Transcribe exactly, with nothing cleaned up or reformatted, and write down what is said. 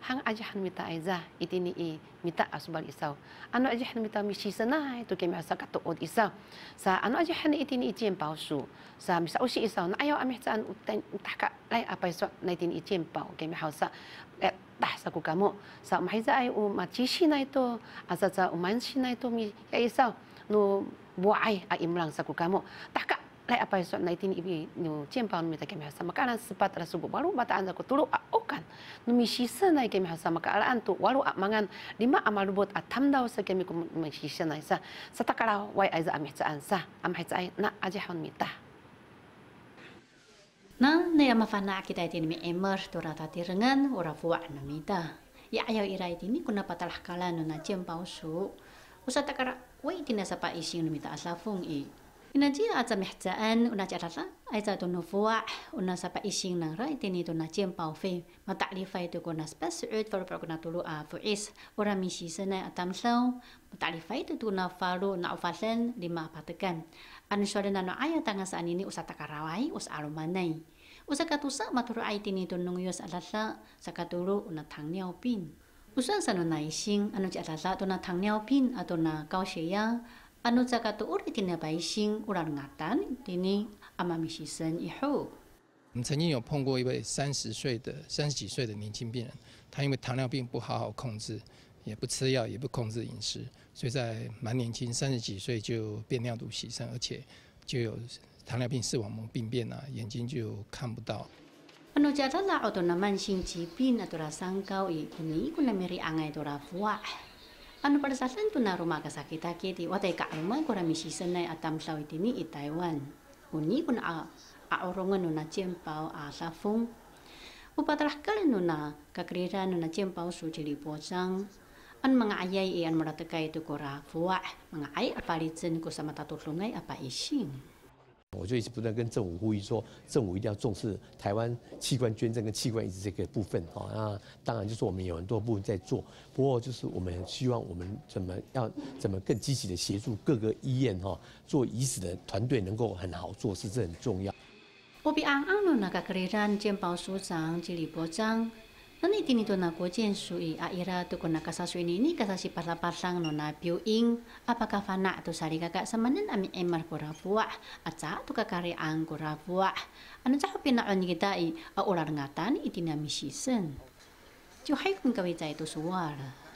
hang aja han mita aiza itini i mita asbal isau anu aja han mita misi sana itu kemi asa kato od isau sa anu aja han itini ijem pau su sa misa usi isau na ayo amih caan utan utaka lai apa iso na itini ijem pau kemi hausa tah saku kamu sa mahiza ai u macishi na itu asa sa uman na itu mi ya isau nu buai a imlang saku kamu taka lai apa iso na itini ibi nu jem pau mita kemi hausa makanan sepat rasubu baru bataan saku tulu okan nu misisa na kemi hausa maka alaan tu walu mangan lima amal bot atam daw sa kemi kum misisa na isa sa takara wai aiza amih caan sa amih caan na aja hon mita na na mafana kita itini mi emer tora tati rengan ora fuwa na mita ya ayo ira itini kuna patalah kala nu na jem pau su usa takara wai itina sapa isi nu mita asafung i Inaji aja mehjaan una carata aja tunu fuwa una sapa ising nang ra itini tuna jem pau fe matalifa itu kona spesiut for progna tulu a fuis ora misi sana atam sau matalifa itu tuna falu na ufalen lima patekan anu sore nano aya tangas anini usa takarawai us alumanai usa katusa maturu aitini tunung yos alala sakatulu una tangniao pin usa sanu naising anu carata tuna tangniao pin atau na kausia anu caka tu uri tina baising uran ngatan tini amamisi sen ihu。 我们曾经有碰过一位三十岁的、三十几岁的年轻病人，他因为糖尿病不好好控制，也不吃药，也不控制饮食，所以在蛮年轻，三十几岁就变尿毒洗肾，而且就有糖尿病视网膜病变啊，眼睛就看不到。 Anu jata la auto naman sing cipin atau rasangkau i kuni kuna meri angai tora fuah. Anu pada saat itu na rumah kasakita kiti watai ka rumah kora misi senai atam sawi tini i Taiwan uni kun a a orongan nuna cempau a safung upatrah kali nuna kakrira nuna cempau su cili pocang an mga ayay ian meratekai itu kora fuah mga ay apalitzen ko sama tatulungay apa ising。 我就一直不断跟政府呼吁说，政府一定要重视台湾器官捐赠跟器官移植这个部分哈。那当然就是我们有很多部分在做，不过就是我们希望我们怎么要怎么更积极的协助各个医院哈，做移植的团队能够很好做事，这很重要。 我比昂昂nun nakakriran jempau susang cili pocang nani tini to na ko jen sui a ira to ko nakasasu ini ni kasasi pasang no na piuing apakah fana to sari kakak samanen ami emar kora fuwa aca to kakari ang kora fuwa anu ca pinaon kita i a ular ngatan itina misisen jo hai kun kawi itu suara